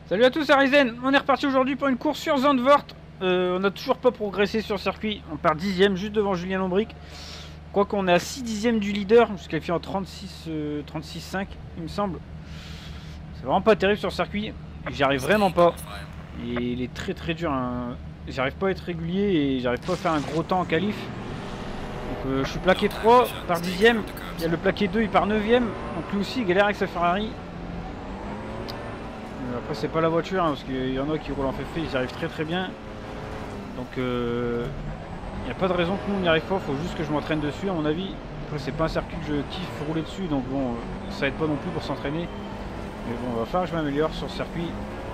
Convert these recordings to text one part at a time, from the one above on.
Salut à tous, c'est Ryzen. On est reparti aujourd'hui pour une course sur Zandvoort. On n'a toujours pas progressé sur le circuit. On part 10ème, juste devant Julien Lombric. Quoi qu'on est à 6 dixièmes du leader. Je suis qualifié en 36,5 il me semble. C'est vraiment pas terrible sur le circuit. J'y arrive vraiment pas. Et il est très très dur. Hein. J'arrive pas à être régulier et j'arrive pas à faire un gros temps en qualif. Donc je suis plaqué 3 par 10ème. Il y a le plaqué 2, il part 9ème. Donc lui aussi il galère avec sa Ferrari. Après c'est pas la voiture hein, parce qu'il y en a qui roulent en féfé, ils y arrivent très très bien. Donc il n'y a pas de raison que nous on n'y arrive pas, faut juste que je m'entraîne dessus à mon avis. Après c'est pas un circuit que je kiffe rouler dessus, donc bon ça aide pas non plus pour s'entraîner. Mais bon, il va falloir que je m'améliore sur ce circuit.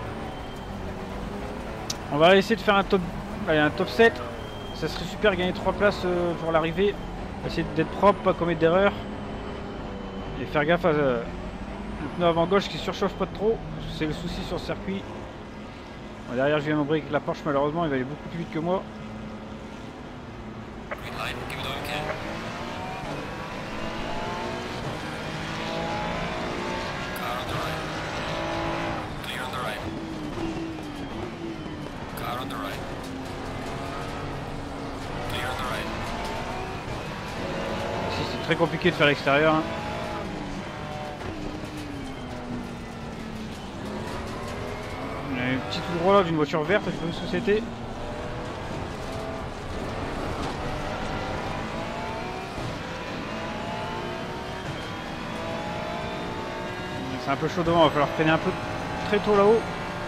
On va essayer de faire un top 7. Ça serait super gagner 3 places pour l'arrivée. Essayer d'être propre, pas commettre d'erreurs. Et faire gaffe à le pneu avant gauche qui surchauffe pas trop. C'est le souci sur le circuit. Bon, derrière je viens m'embrer avec la Porsche, malheureusement il va aller beaucoup plus vite que moi. Ici c'est très compliqué de faire l'extérieur. Hein. Une petite roulade d'une voiture verte, c'est une société. C'est un peu chaud devant, il va falloir freiner un peu très tôt là-haut.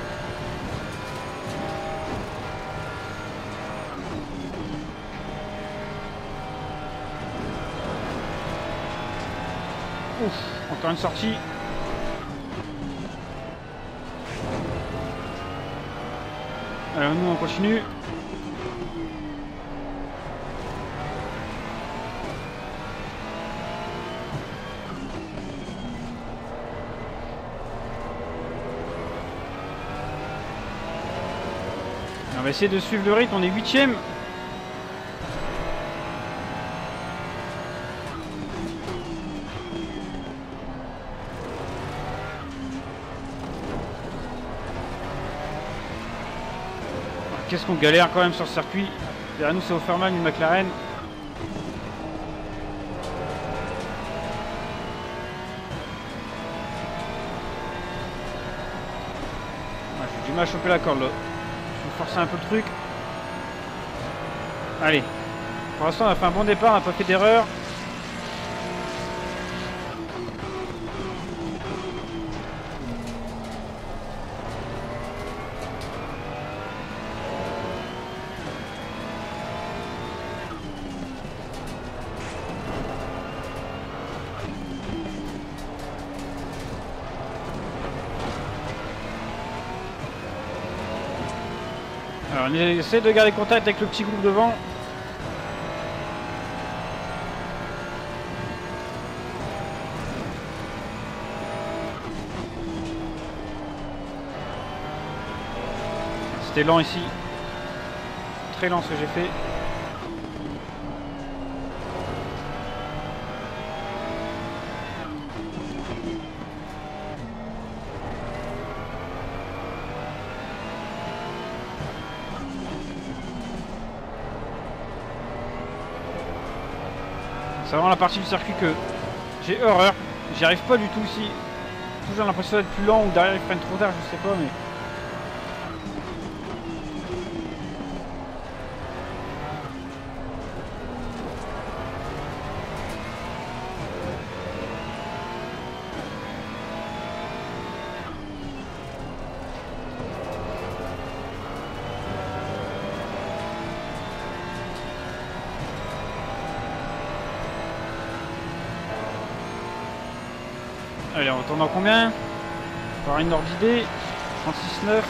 Ouf, encore une sortie. Alors nous on continue. On va essayer de suivre le rythme, on est 8ème. Qu'est-ce qu'on galère quand même sur ce circuit. Derrière nous c'est Offerman, une McLaren. J'ai du mal à choper la corde là. Je vais forcer un peu le truc. Allez. Pour l'instant on a fait un bon départ, on n'a pas fait d'erreur. Alors on essaie de garder contact avec le petit groupe devant. C'était lent ici. Très lent ce que j'ai fait. C'est vraiment la partie du circuit que j'ai horreur. J'y arrive pas du tout ici. Toujours l'impression d'être plus lent ou derrière ils freinent trop tard, je sais pas mais. Allez, on tourne en combien? Pour avoir une ordre d'idée. 36,9.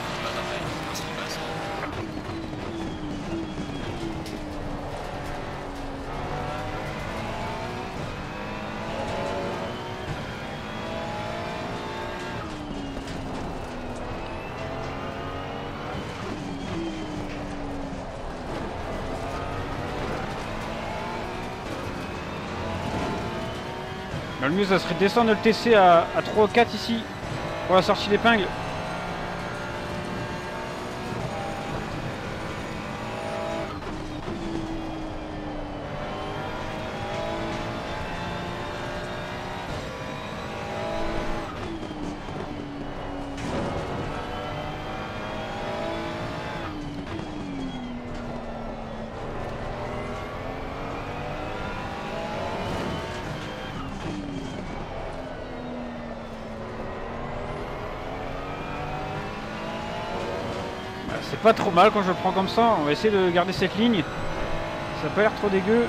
Le mieux ça serait de descendre le TC à 3 ou 4 ici pour la sortie d'épingle. C'est pas trop mal quand je le prends comme ça. On va essayer de garder cette ligne. Ça n'a pas l'air trop dégueu.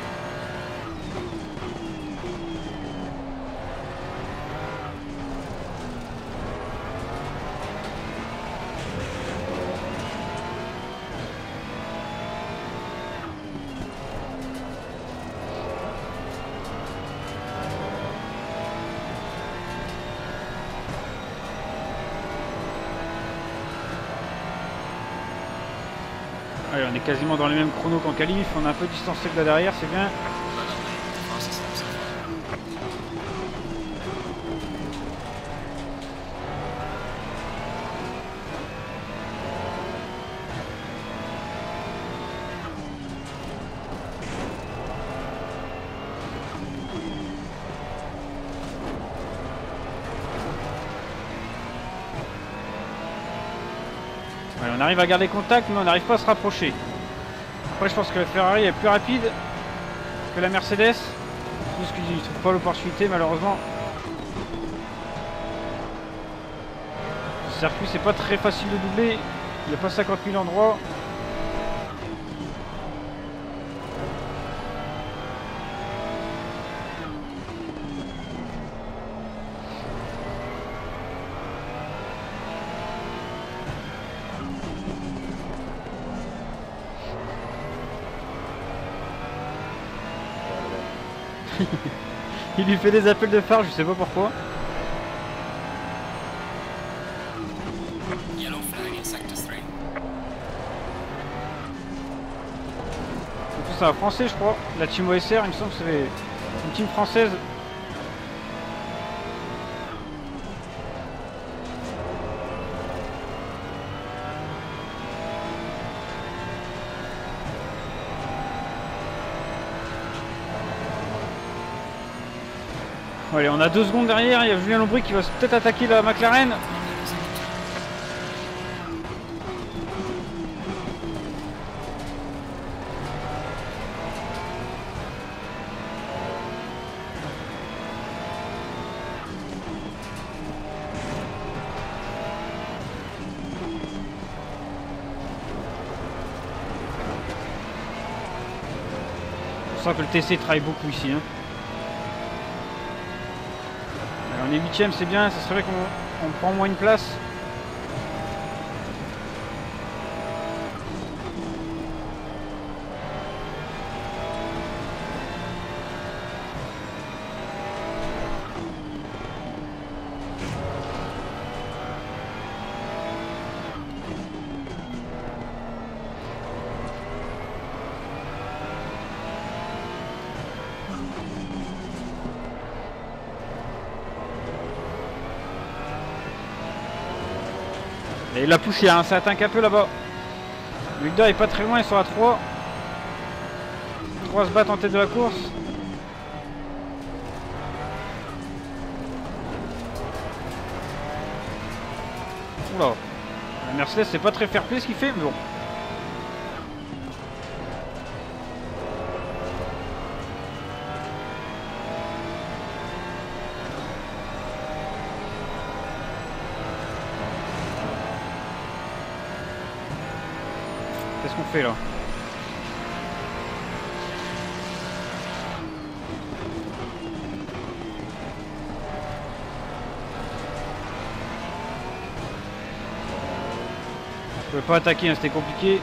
Allez, on est quasiment dans les mêmes chronos qu'en qualif, on a un peu distancé de là derrière, c'est bien. Ouais, on arrive à garder contact, mais on n'arrive pas à se rapprocher. Après, je pense que la Ferrari est plus rapide que la Mercedes. Juste qu'ils ne trouvent pas l'opportunité, malheureusement. Ce circuit, c'est pas très facile de doubler. Il n'y a pas 50 000 endroits. Il lui fait des appels de phare, je sais pas pourquoi. C'est un français, je crois. La team OSR, il me semble que c'est une team française. Allez, on a 2 secondes derrière, il y a Julien Lombric qui va peut-être attaquer la McLaren. On sent que le TC travaille beaucoup ici. Hein. On est 8ème, c'est bien, ça serait qu'on prend moins une place. Et la poussière, hein, ça attaque un peu là-bas. Le leader est pas très loin, ils sont à 3. 3 se battent en tête de la course. Oula. La Mercedes, c'est pas très fair-play ce qu'il fait, mais bon. Qu'est-ce qu'on fait là? Je pouvais pas attaquer, hein, c'était compliqué.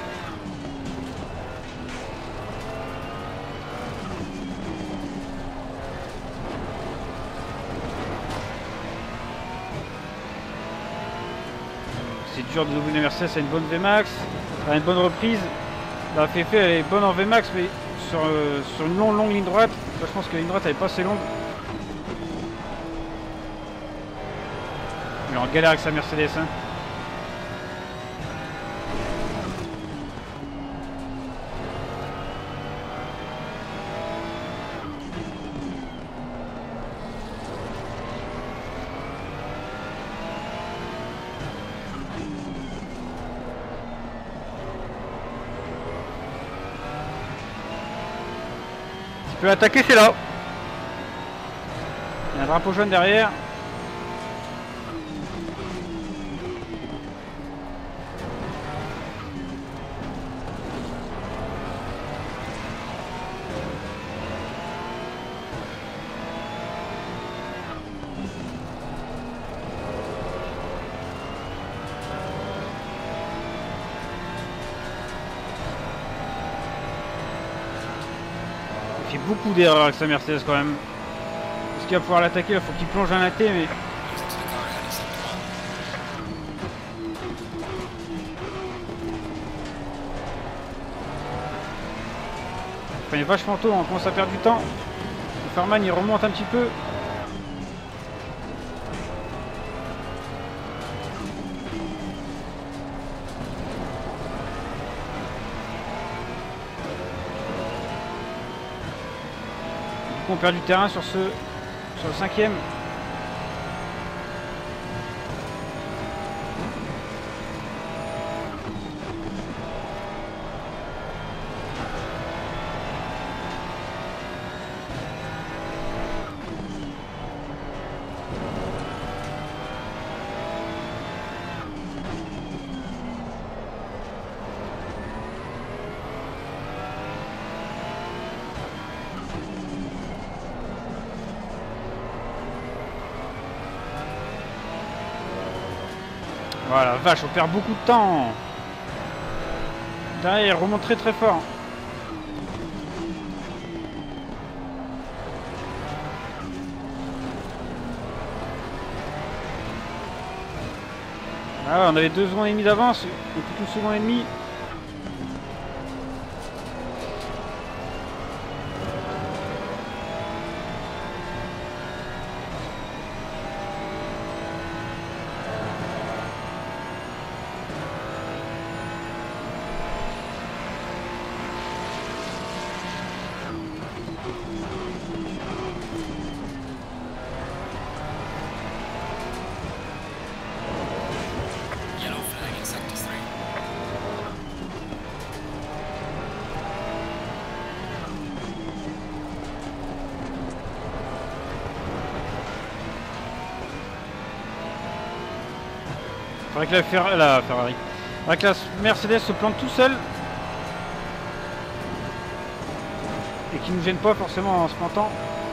C'est dur de doubler une Mercedes à une bonne VMAX, à une bonne reprise. La FF elle est bonne en VMAX, mais sur une longue ligne droite, là, je pense que la ligne droite elle est pas assez longue. Il est en galère avec sa Mercedes. Hein. Tu peux attaquer, c'est là. Il y a un drapeau jaune derrière. fait beaucoup d'erreurs avec sa Mercedes quand même. Est-ce qu'il va pouvoir l'attaquer? Il faut qu'il plonge un AT, mais... Enfin, il est vachement tôt, on commence à perdre du temps. Le Farman il remonte un petit peu. On perd du terrain sur le 5e. Voilà, vache, on perd beaucoup de temps. Derrière, il remonte très très fort. Ah ouais, on avait 2 secondes et demie d'avance, et plus qu'une seconde et demie. Faudrait que la Ferrari. Faudrait que la Mercedes se plante tout seul. Et qui nous gêne pas forcément en se plantant.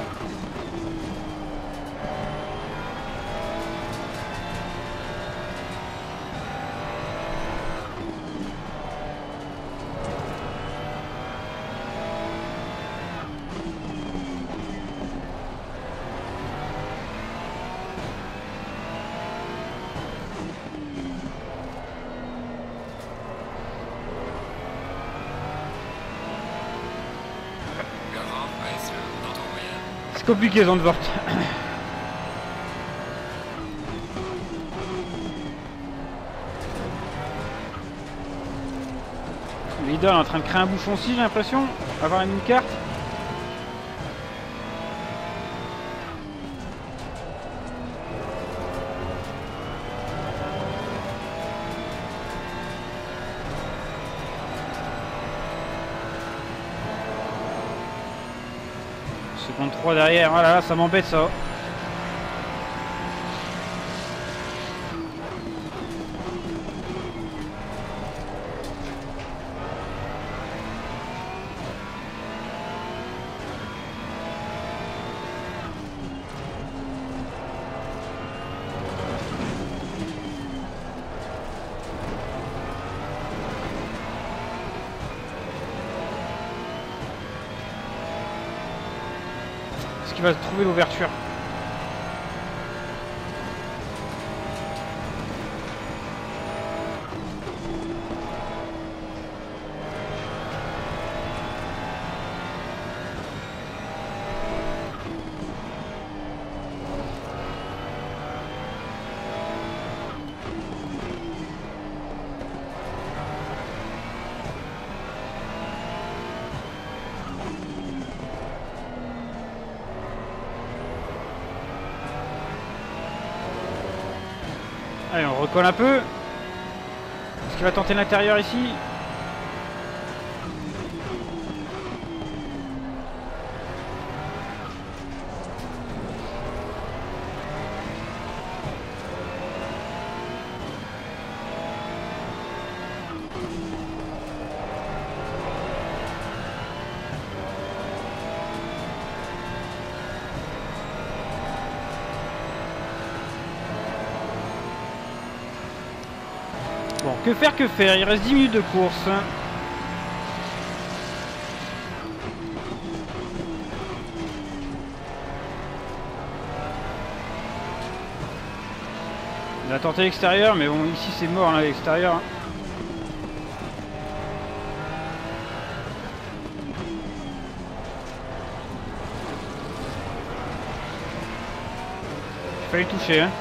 C'est compliqué Zandvoort. Le leader est en train de créer un bouchon aussi, j'ai l'impression. Avoir une carte. Seconde 3 derrière, voilà, ça m'embête ça. Est-ce qu'il va trouver l'ouverture? Allez, on recolle un peu. Est-ce qu'il va tenter l'intérieur ici? Bon, que faire, que faire? Il reste 10 minutes de course. Il a tenté l'extérieur, mais bon, ici c'est mort, hein, à l'extérieur. Il fallait toucher, hein.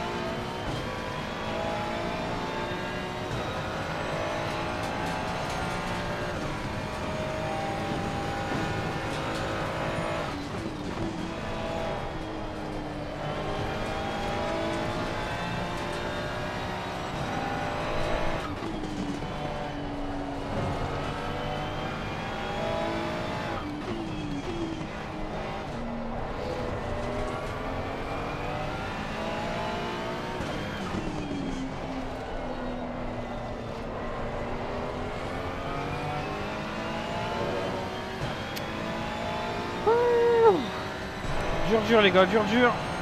Dur les gars, dur.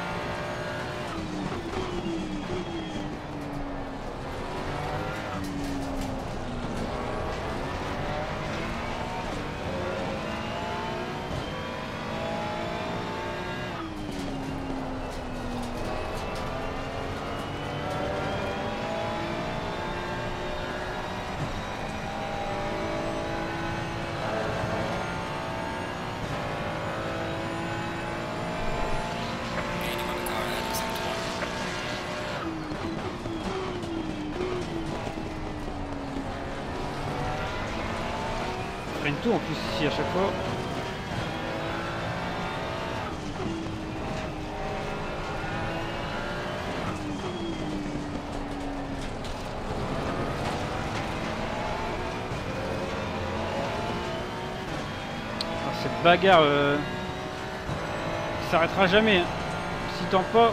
Freine tout en plus ici à chaque fois. Ah, cette bagarre s'arrêtera jamais. Hein. Si tant pas.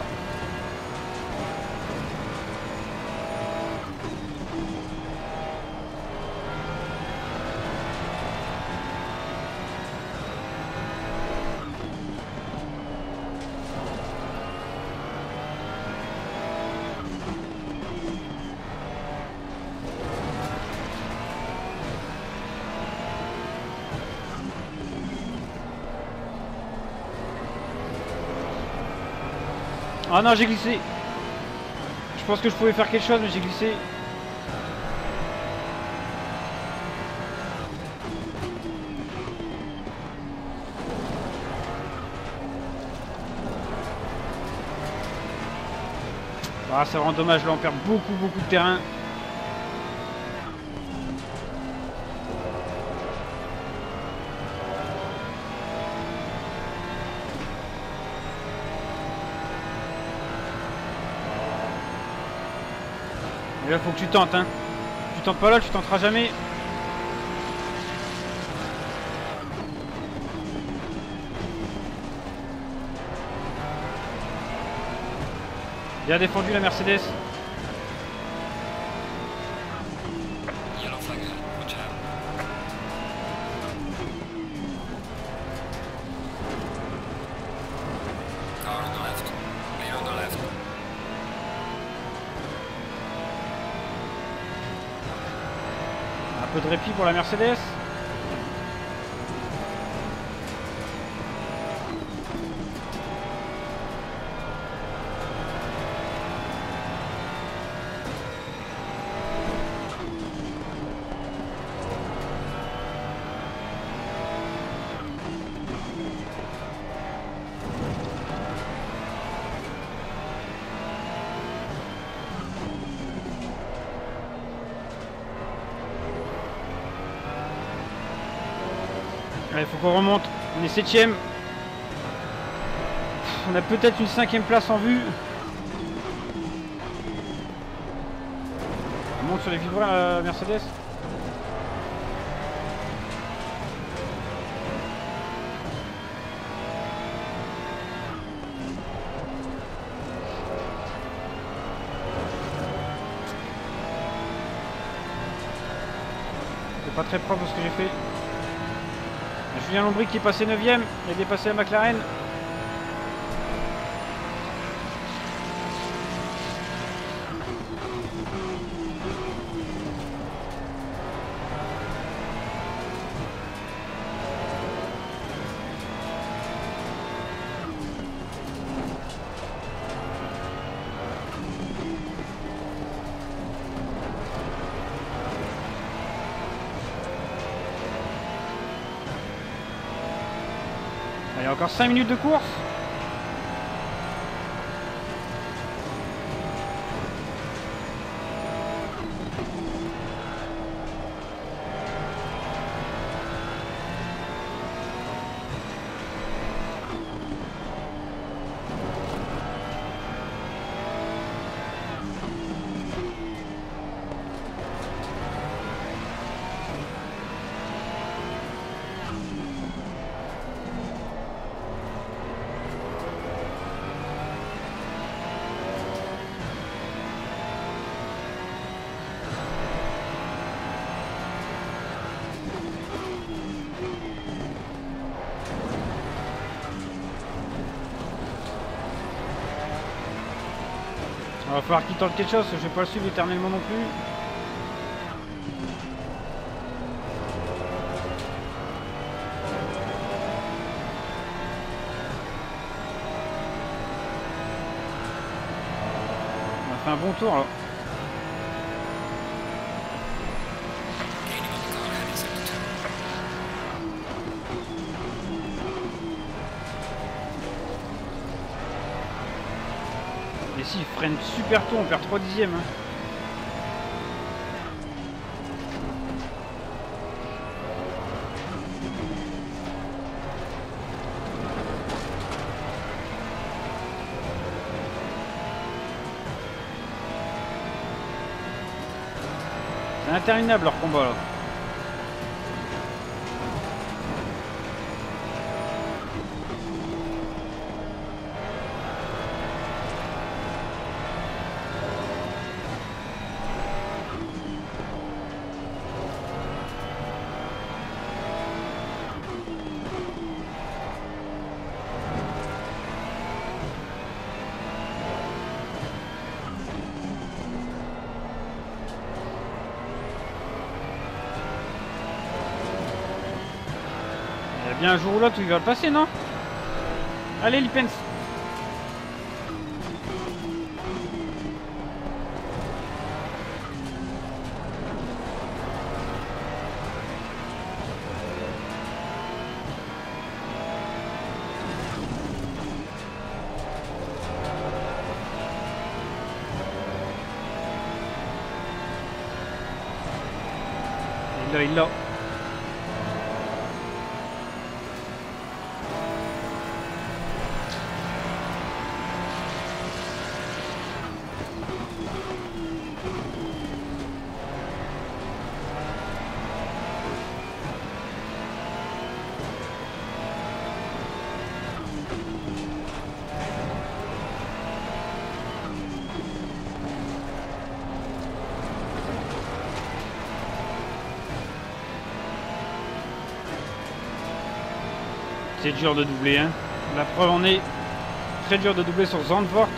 Ah non, j'ai glissé. Je pense que je pouvais faire quelque chose, mais j'ai glissé. Ah, c'est vraiment dommage, là on perd beaucoup de terrain. Et là faut que tu tentes, hein. Tu tentes pas là, tu tenteras jamais. Bien défendu la Mercedes. Un peu de répit pour la Mercedes. Il faut qu'on remonte, on est 7ème. On a peut-être une 5ème place en vue. On monte sur les vibreurs la Mercedes. C'est pas très propre ce que j'ai fait. Julien Lombric qui est passé 9ème, il a dépassé la McLaren. Allez, encore 5 minutes de course. Il va falloir qu'il tente quelque chose, je vais pas le suivre éternellement non plus. On a fait un bon tour là. Et si, il freine super tôt, on perd 3 dixièmes. Hein. C'est interminable leur combat là. Il y a bien un jour ou l'autre où il va le passer, non? Allez, Lipens. Il l'a. C'est dur de doubler, hein. La preuve en est très dur de doubler sur Zandvoort.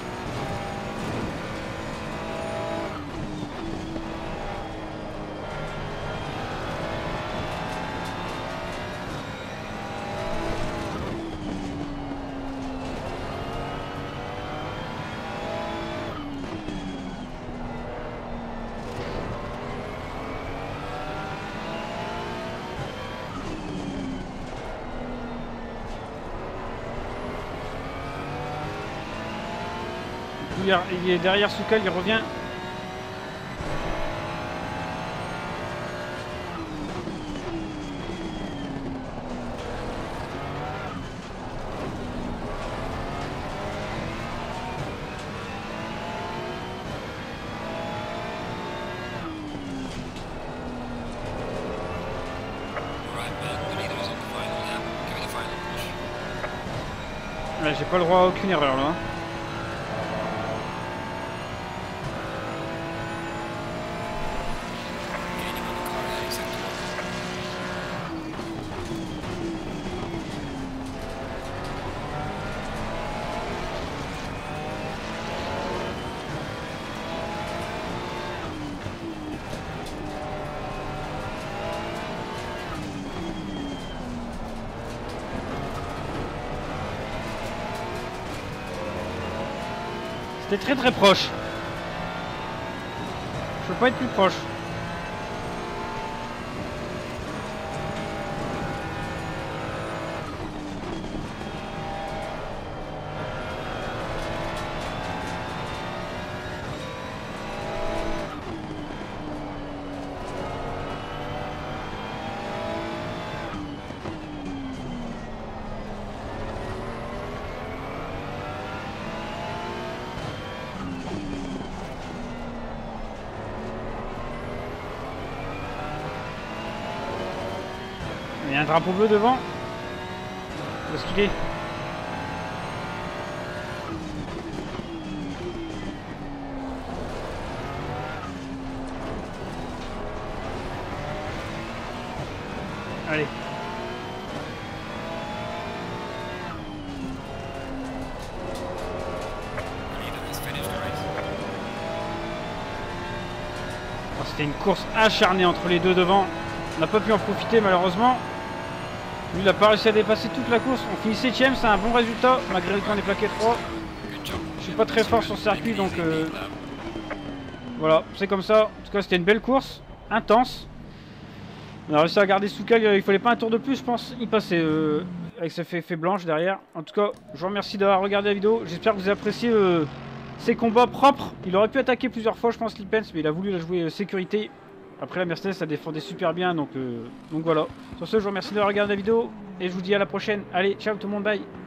Il est derrière Soukal, il revient. Là, j'ai pas le droit à aucune erreur là. C'était très très proche. Je peux pas être plus proche. y a un drapeau bleu devant. Où est-ce qu'il est? Allez. Oh, c'était une course acharnée entre les deux devant. On n'a pas pu en profiter malheureusement. Lui, il n'a pas réussi à dépasser toute la course. On finit 7ème, c'est un bon résultat, malgré qu'on est plaqué 3. Je suis pas très fort sur circuit, donc voilà, c'est comme ça. En tout cas, c'était une belle course, intense. On a réussi à garder Souka, il fallait pas un tour de plus, je pense. Il passait avec sa fée blanche derrière. En tout cas, je vous remercie d'avoir regardé la vidéo. J'espère que vous avez apprécié ces combats propres. Il aurait pu attaquer plusieurs fois, je pense, Lippens, mais il a voulu la jouer sécurité. Après, la Mercedes, ça défendait super bien, donc voilà. Sur ce, je vous remercie d'avoir regardé la vidéo et je vous dis à la prochaine. Allez, ciao tout le monde, bye.